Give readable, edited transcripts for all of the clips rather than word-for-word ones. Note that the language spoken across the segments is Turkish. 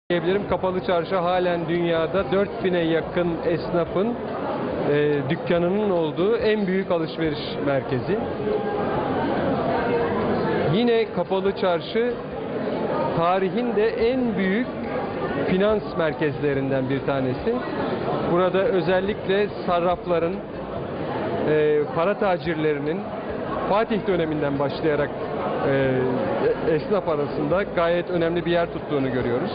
Diyebilirim. Kapalı Çarşı halen dünyada 4000'e yakın esnafın dükkanının olduğu en büyük alışveriş merkezi. Yine Kapalı Çarşı tarihin de en büyük finans merkezlerinden bir tanesi. Burada özellikle sarrafların, para tacirlerinin Fatih döneminden başlayarak esnaf arasında gayet önemli bir yer tuttuğunu görüyoruz.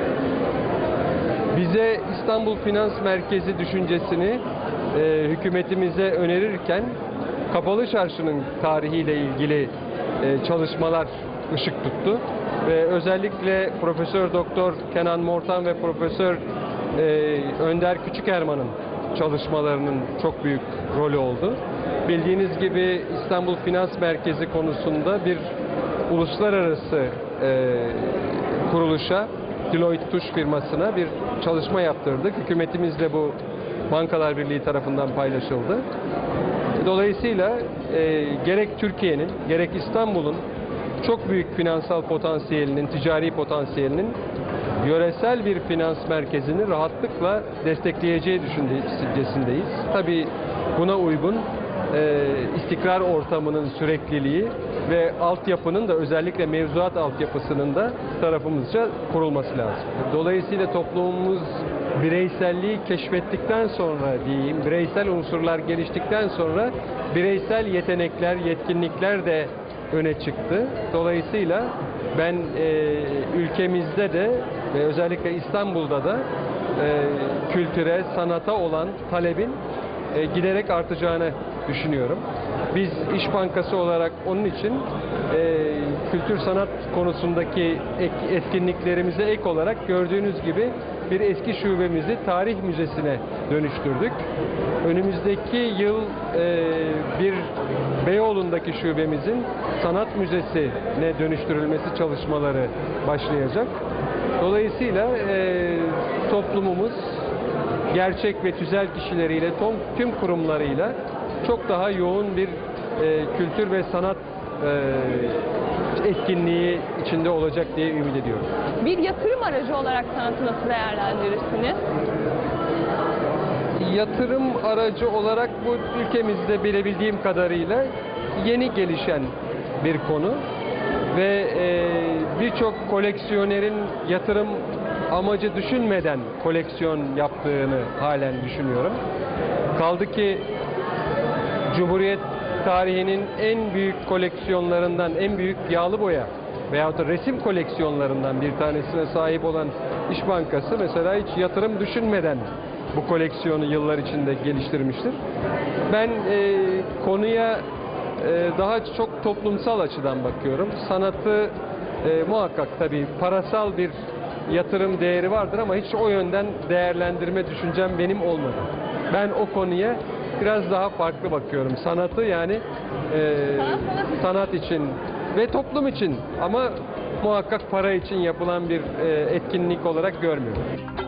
Bize İstanbul Finans Merkezi düşüncesini hükümetimize önerirken Kapalı Çarşı'nın tarihiyle ilgili çalışmalar ışık tuttu ve özellikle Profesör Doktor Kenan Mortan ve Profesör Önder Küçükerman'ın çalışmalarının çok büyük rolü oldu. Bildiğiniz gibi İstanbul Finans Merkezi konusunda bir uluslararası kuruluşa, Deloitte Touche firmasına bir çalışma yaptırdık. Hükümetimizle bu Bankalar Birliği tarafından paylaşıldı. Dolayısıyla gerek Türkiye'nin gerek İstanbul'un çok büyük finansal potansiyelinin, ticari potansiyelinin yöresel bir finans merkezini rahatlıkla destekleyeceği düşüncesindeyiz. Tabii buna uygun istikrar ortamının sürekliliği ve altyapının da özellikle mevzuat altyapısının da tarafımızca kurulması lazım. Dolayısıyla toplumumuz bireyselliği keşfettikten sonra diyeyim, bireysel unsurlar geliştikten sonra bireysel yetenekler, yetkinlikler de öne çıktı. Dolayısıyla ben ülkemizde de ve özellikle İstanbul'da da kültüre, sanata olan talebin giderek artacağını düşünüyorum. Biz İş Bankası olarak onun için kültür sanat konusundaki etkinliklerimize ek olarak gördüğünüz gibi bir eski şubemizi tarih müzesine dönüştürdük. Önümüzdeki yıl bir Beyoğlu'ndaki şubemizin sanat müzesine dönüştürülmesi çalışmaları başlayacak. Dolayısıyla toplumumuz gerçek ve tüzel kişileriyle, tüm kurumlarıyla çok daha yoğun bir kültür ve sanat etkinliği içinde olacak diye ümit ediyorum. Bir yatırım aracı olarak sanatı nasıl değerlendirirsiniz? Yatırım aracı olarak bu ülkemizde bilebildiğim kadarıyla yeni gelişen bir konu ve birçok koleksiyonerin yatırım amacı düşünmeden koleksiyon yaptığını halen düşünüyorum. Kaldı ki Cumhuriyet tarihinin en büyük koleksiyonlarından, en büyük yağlı boya veyahut da resim koleksiyonlarından bir tanesine sahip olan İş Bankası mesela hiç yatırım düşünmeden bu koleksiyonu yıllar içinde geliştirmiştir. Ben konuya daha çok toplumsal açıdan bakıyorum. Sanatı muhakkak tabii parasal bir yatırım değeri vardır ama hiç o yönden değerlendirme düşüncem benim olmadı. Ben o konuya biraz daha farklı bakıyorum. Sanatı yani sanat için ve toplum için ama muhakkak para için yapılan bir etkinlik olarak görmüyorum.